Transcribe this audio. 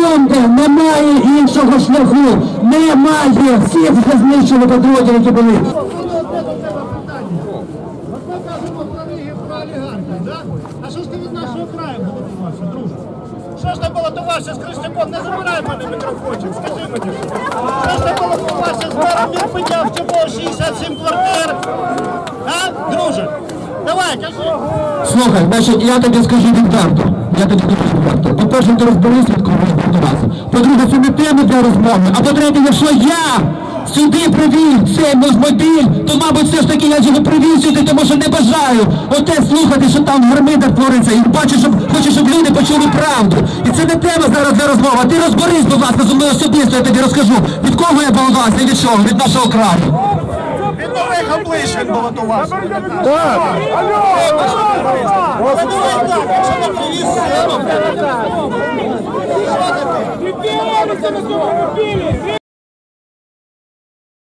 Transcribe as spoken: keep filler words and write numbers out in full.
Секунди, немає іншого шляху, немає, всіх вже знищили підрозділи, які були. А що ж ти від нашого краю балотувався, друже? Що ж ти балотувався з Кришняком? Не забирай мене мікрофончик, скажи мені. Що ж ти балотувався з мером Ірпеня, в чому шістдесят сім квартир? А, друже? Давай, кажи. Слухай, значить, я тобі скажу відверто. Я тобі скажу відверто. По-перше, ти розберись, від кого розбудувався. По-друге, це не тема для розмови. А по-третє, якщо я сюди привів цей мозмобіль, то, мабуть, все ж таки я його привів сюди, тому що не бажаю оте слухати, що там в гармидах твориться. І бачу, щоб, хочу, щоб люди почули правду. І це не тема зараз для розмови. А ти розберись, будь ласка, зі мною особисто, я тобі розкажу, від кого я балотувався і від чого, від нашого краю. Від нових облич він балотувався. Так. Що таке?